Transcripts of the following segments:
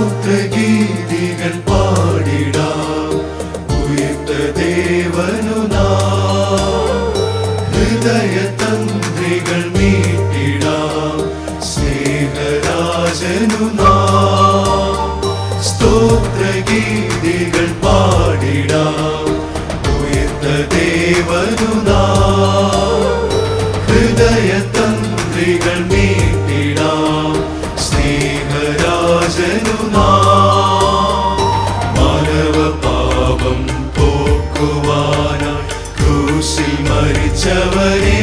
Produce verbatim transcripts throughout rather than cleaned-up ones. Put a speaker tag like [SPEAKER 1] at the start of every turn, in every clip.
[SPEAKER 1] സ്തോത്രഗീതികൾ പാടിടാം ഉയർത്ത ദേവനു നാം ഹൃദയതന്ത്രികൾ മീട്ടിടാം സ്നേഹരാജനു നാം സ്തോത്രഗീതികൾ പാടിടാം ഉയർത്ത ദേവനു നാം ഹൃദയതന്ത്രികൾ മീട്ടിടാം സ്നേഹരാജനു നാം മാനവ പാപം പോക്കുവാനായി ക്രൂശിൽ മരിച്ചവരേ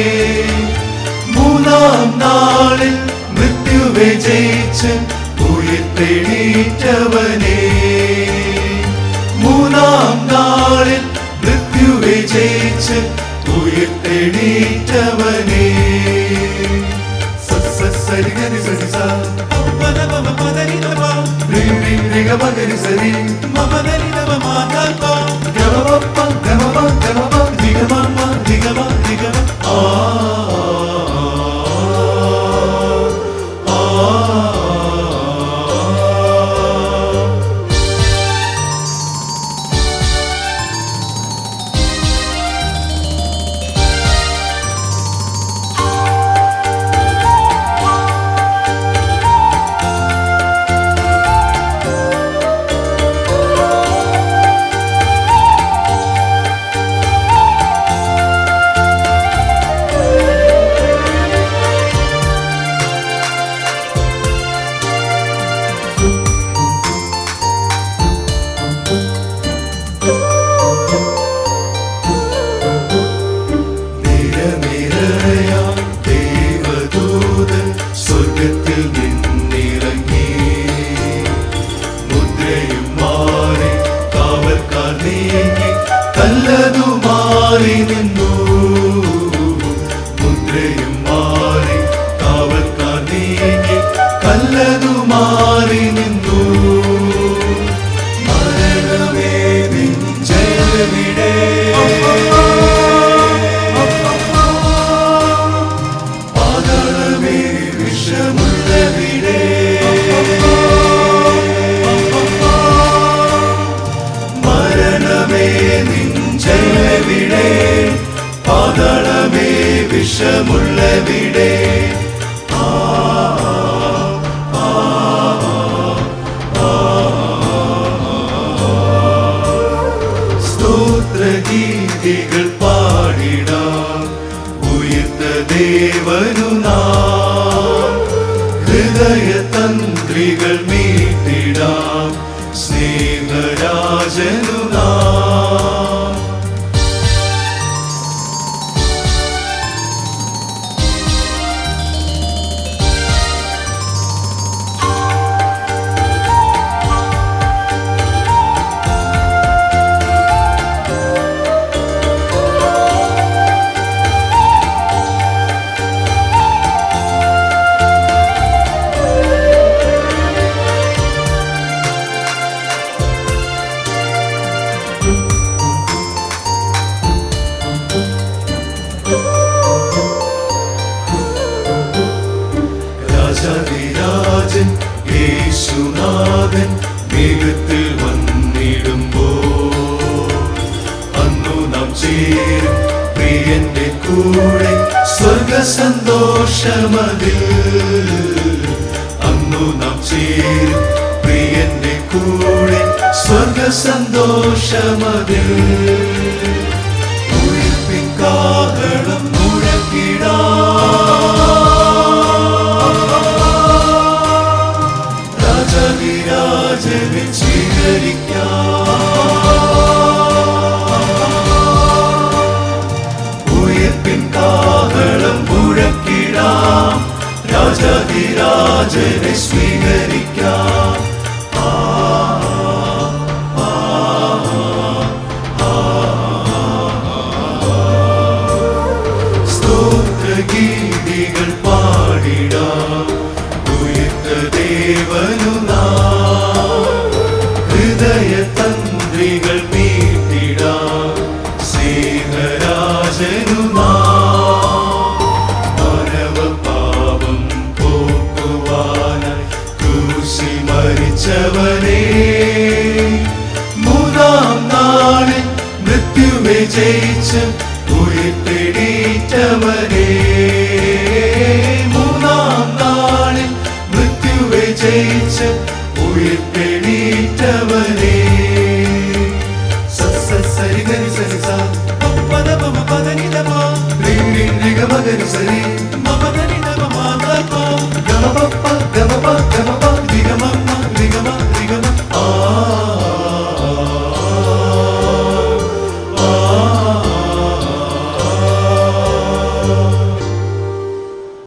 [SPEAKER 1] മൂന്നാം നാളിൽ മൃത്യുവെ ജയിച്ച് ഉയർത്തെണീറ്റവനേ മൂന്നാം നാളിൽ മൃത്യുവെ ജയിച്ച് ഉയർത്തെണീറ്റവനേ സരിഗരി സരിസ രിഗമഗരി സരി മമദരി നവമാഗമ ഗമമപ്പ ഗമമ ഗമമ ദിഗമമ ദിഗമ ദിഗമ ആ സ്തോത്രഗീതികൾ പാടിടാം ഉയർത്ത ദേവനു നാം ഹൃദയതന്ത്രികൾ മീട്ടിടാം സ്നേഹരാജനു നാം രാജാതിരാജൻ യേശുനാഥൻ മേഘത്തിൽ വന്നിടുമ്പോൾ അന്നു നാം ചേരും പ്രിയന്റെ കൂടെ സ്വർഗ സന്തോഷമതിൽ അന്നു നാം ചേരും പ്രിയന്റെ കൂടെ സ്വർഗ സന്തോഷമതിൽ ഉയർപ്പിൻ കാഹളം മുഴക്കിടാം രാജവിരാജനെ സ്വീകരിക്കാം ഉയർപ്പിൻ കാഹളം മുഴക്കിടാം രാജവിരാജനെ സ്വീകരിക്കാം സ്തോത്രഗീതികൾ പാടിടാം ഉയർത്ത ദേവനു നാം ഹൃദയതന്ത്രികൾ മീട്ടിടാം സ്നേഹരാജനു നാം മാനവ പാപം പോക്കുവാനായി ക്രൂശിൽ മരിച്ചവനെ മൂന്നാം നാളിൽ മൃത്യുവെ ജയിച്ച് ഉയർത്തെഴുന്നേറ്റവനെ മൂന്നാം നാളിൽ മൃത്യുവെ ജയിച്ച് ഉയർത്തെഴുന്നേറ്റവനെ